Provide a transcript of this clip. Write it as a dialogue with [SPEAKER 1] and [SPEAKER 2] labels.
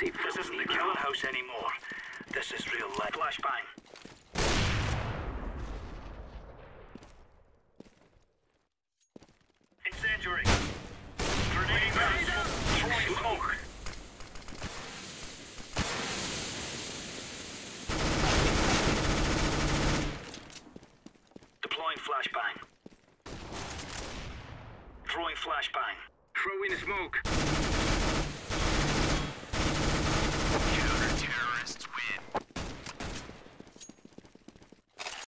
[SPEAKER 1] safe.
[SPEAKER 2] This isn't the killing house anymore. This is real life. Flashbang. Incendiary. Grenade out. Throwing smoke. Deploying flashbang. Throwing flashbang.
[SPEAKER 1] Throw in smoke.
[SPEAKER 2] Shoot.